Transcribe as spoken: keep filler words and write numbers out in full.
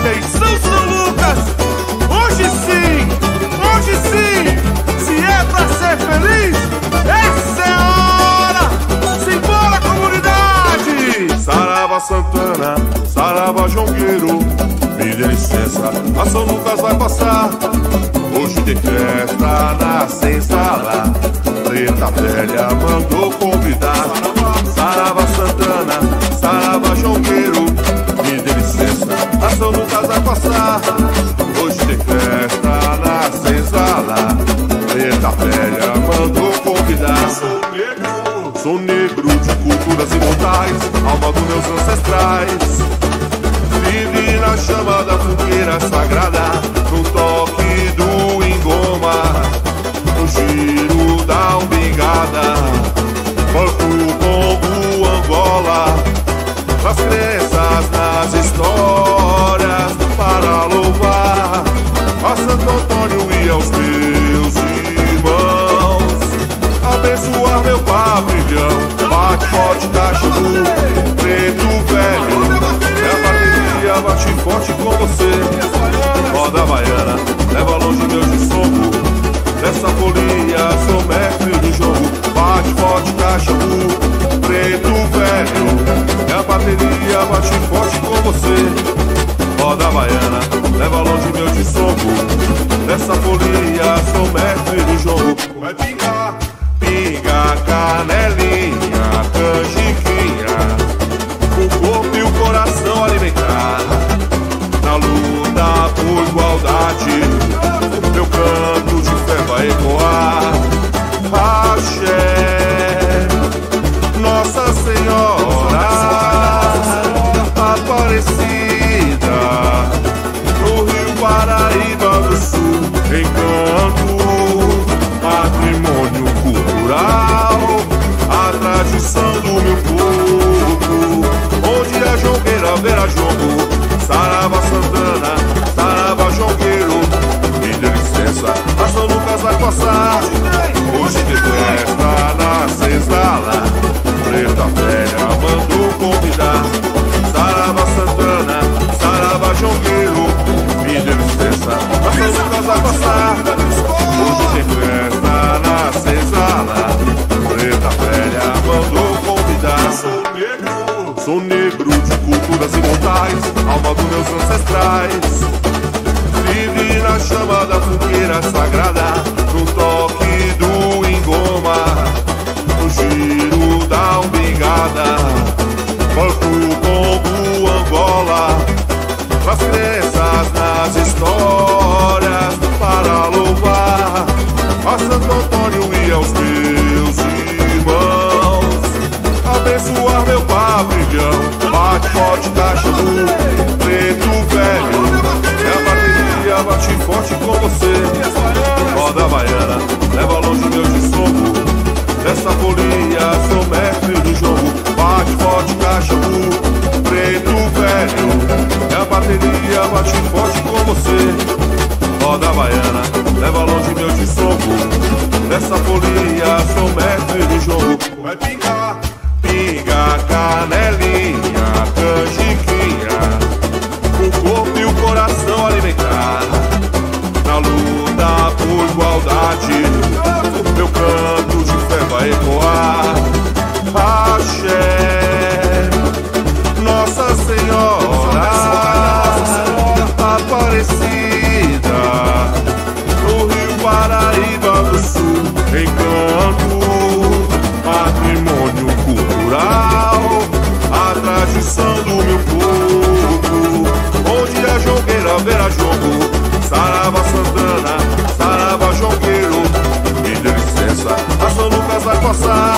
Atenção, São Lucas! Hoje sim, hoje sim, se é pra ser feliz, essa é a hora! Simbora, comunidade! Saravá Santana, saravá jongueiro, me dê licença, a São Lucas vai passar. Hoje tem festa na senzala, Preta Velha mandou convidar. Saravá Santana, saravá jongueiro, me dê licença, a São Lucas vai passar. Hoje tem festa na senzala, Preta Velha mandou convidar. Sou negro, sou negro de culturas imortais, alma dos meus ancestrais. Vive na chama da fogueira sagrada, no toque do engoma, no giro da umbigada, banco, Congo, Angola, nas crenças, nas histórias, para louvar a Santo Antônio e aos meus irmãos, abençoar meu pavilhão, bate forte, cachorro, preto velho, é a bateria, bate forte com você, roda baiana, leva longe meu de soco, dessa folia sou mestre do jogo, bate forte, cachorro, preto velho, é a bateria, bate forte com você, roda baiana, leva longe meu de soco, dessa folia sou mestre do jogo. Vai pingar, pinga, canelinha, canjiquinha, o corpo e o coração alimentar, na luta por igualdade, meu canto de fé vai ecoar. Axé, Nossa Senhora Aparecida, no Rio Paraíba do Sul, encanto, patrimônio cultural, a tradição do meu povo, onde a jongueira verá jogo. Saravá Santana, saravá jongueiro, me dê licença, a São Lucas vai passar. Hoje tem festa na senzala, Preta Velha mandou convidar. Saravá Santana, saravá jongueiro, me dê licença, a São Lucas vai passar. Hoje tem festa na senzala, Preta Velha mandou convidar. Sou negro, sou negro de culturas imortais, alma dos meus ancestrais. Vive na chama da fogueira sagrada, no toque do engoma, no giro da umbigada, banco, Congo, Angola, nas crenças, nas histórias, para louvar a Santo Antônio e aos meus irmãos, abençoar meu pavilhão, bate forte, cachorro, preto velho, é a bateria, bate forte com você, roda baiana, leva longe meu de soco, dessa folia sou mestre do jogo, bate forte, cachorro, preto velho, é a bateria, bate forte com você, roda baiana, leva longe meu de soco, dessa folia sou mestre do jogo. Vai pingar, pinga, canelinha, canjiquinha, o corpo e o coração alimentar, na luta por igualdade, meu canto de fé vai ecoar. Axé, Nossa Senhora Aparecida, no Rio Paraíba do Sul, encanto, patrimônio cultural, a tradição do meu povo, onde a jongueira verá jogo. Saravá Santana, saravá jongueiro, me dê licença, a São Lucas vai passar.